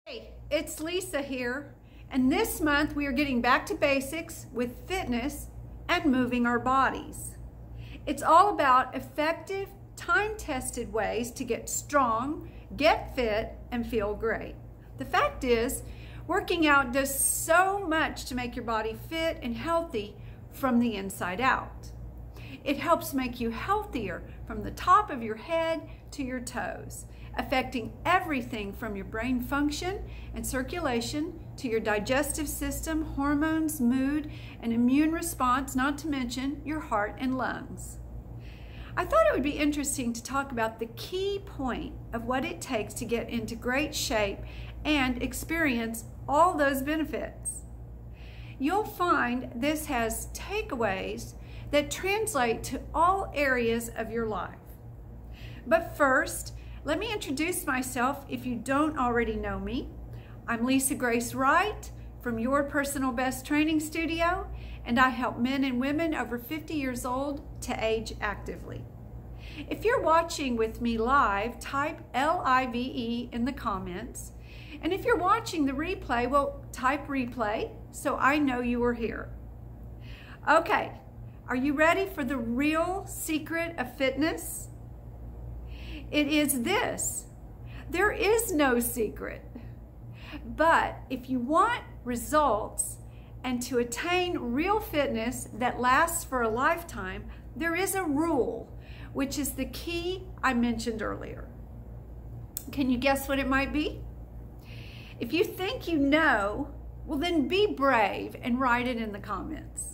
Hey, it's Lisa here, and this month we are getting back to basics with fitness and moving our bodies. It's all about effective, time-tested ways to get strong, get fit, and feel great. The fact is, working out does so much to make your body fit and healthy from the inside out. It helps make you healthier from the top of your head to your toes, affecting everything from your brain function and circulation to your digestive system, hormones, mood, and immune response, not to mention your heart and lungs. I thought it would be interesting to talk about the key point of what it takes to get into great shape and experience all those benefits. You'll find this has takeaways that translate to all areas of your life. But first, let me introduce myself if you don't already know me. I'm Lisa Grace Wright from Your Personal Best Training Studio, and I help men and women over 50 years old to age actively. If you're watching with me live, type LIVE in the comments. And if you're watching the replay, well, type replay so I know you are here. Okay, are you ready for the real secret of fitness? It is this: there is no secret. But if you want results and to attain real fitness that lasts for a lifetime, there is a rule, which is the key I mentioned earlier. Can you guess what it might be? If you think you know, well then be brave and write it in the comments.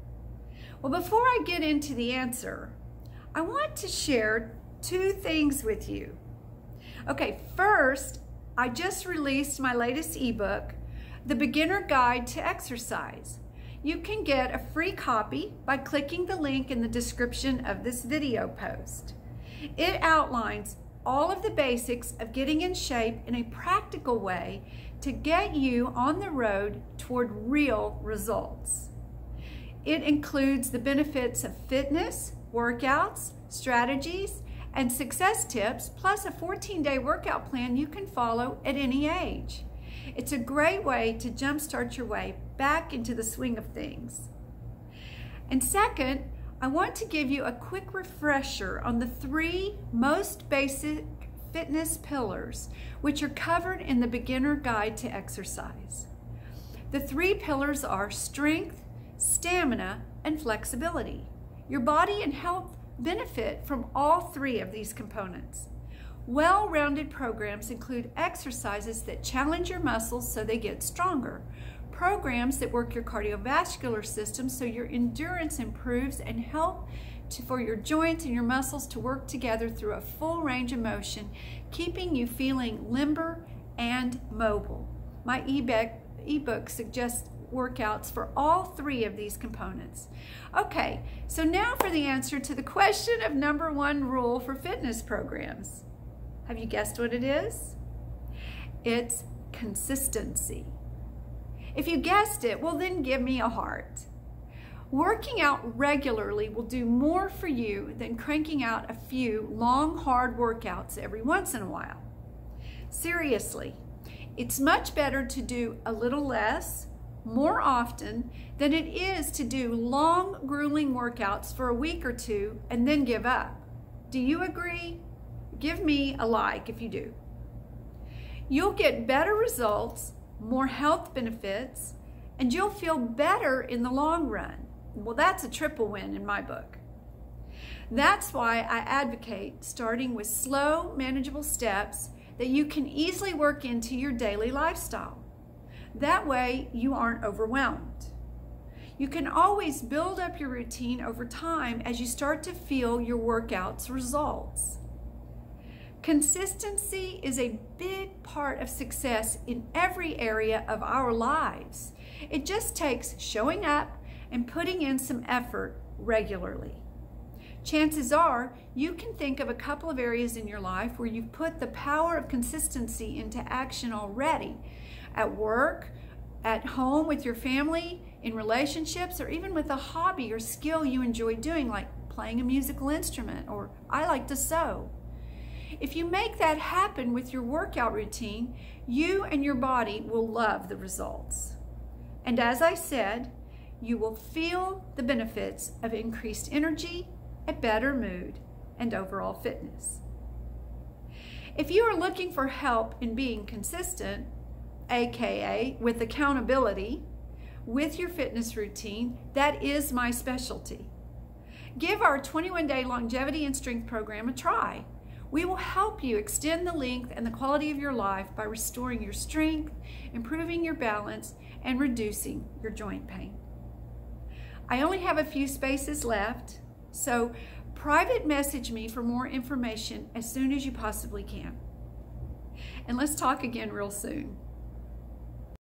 Well, before I get into the answer, I want to share two things with you. Okay, first, I just released my latest ebook, The Beginner Guide to Exercise. You can get a free copy by clicking the link in the description of this video post. It outlines all of the basics of getting in shape in a practical way to get you on the road toward real results. It includes the benefits of fitness, workouts, strategies, and success tips, plus a 14-day workout plan you can follow at any age. It's a great way to jumpstart your way back into the swing of things. And second, I want to give you a quick refresher on the three most basic fitness pillars, which are covered in the Beginner Guide to Exercise. The three pillars are strength, stamina, and flexibility. Your body and health benefit from all three of these components. Well-rounded programs include exercises that challenge your muscles so they get stronger, programs that work your cardiovascular system so your endurance improves and help for your joints and your muscles to work together through a full range of motion, keeping you feeling limber and mobile. My ebook suggests workouts for all three of these components. Okay, so now for the answer to the question of number one rule for fitness programs. Have you guessed what it is? It's consistency. If you guessed it, well then give me a heart. Working out regularly will do more for you than cranking out a few long, hard workouts every once in a while. Seriously, it's much better to do a little less, more often, than it is to do long, grueling workouts for a week or two and then give up. Do you agree? Give me a like if you do. You'll get better results, more health benefits, and you'll feel better in the long run. Well, that's a triple win in my book. That's why I advocate starting with slow, manageable steps that you can easily work into your daily lifestyle. That way you aren't overwhelmed. You can always build up your routine over time as you start to feel your workouts results. Consistency is a big part of success in every area of our lives. It just takes showing up and putting in some effort regularly. Chances are you can think of a couple of areas in your life where you've put the power of consistency into action already. At work, at home with your family, in relationships, or even with a hobby or skill you enjoy doing, like playing a musical instrument, or I like to sew. If you make that happen with your workout routine, you and your body will love the results. And as I said, you will feel the benefits of increased energy, a better mood, and overall fitness. If you are looking for help in being consistent, aka with accountability, with your fitness routine, that is my specialty. Give our 21-day longevity and strength program a try. We will help you extend the length and the quality of your life by restoring your strength, improving your balance, and reducing your joint pain. I only have a few spaces left, so private message me for more information as soon as you possibly can. And let's talk again real soon.